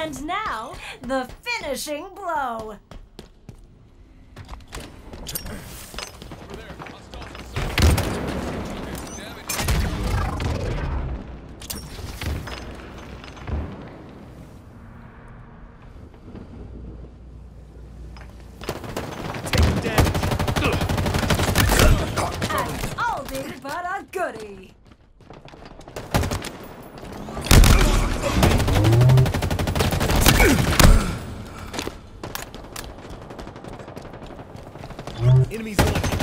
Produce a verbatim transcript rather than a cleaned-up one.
And now, the finishing blow. An oldie but a goodie. Enemies on.